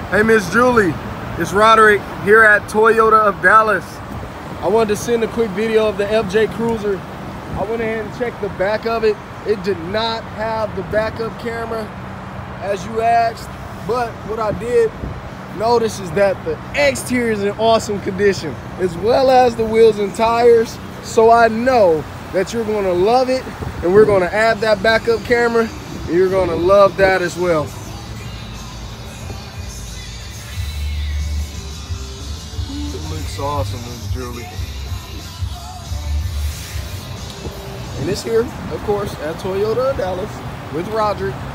Hey, Miss Julie, it's Roderick here at Toyota of Dallas. I wanted to send a quick video of the FJ Cruiser. I went ahead and checked the back of it. It did not have the backup camera as you asked, but what I did notice is that the exterior is in awesome condition, as well as the wheels and tires. So I know that you're gonna love it, and we're gonna add that backup camera, and you're gonna love that as well. It looks awesome, Miss Julie. And it's here, of course, at Toyota of Dallas with Roderick.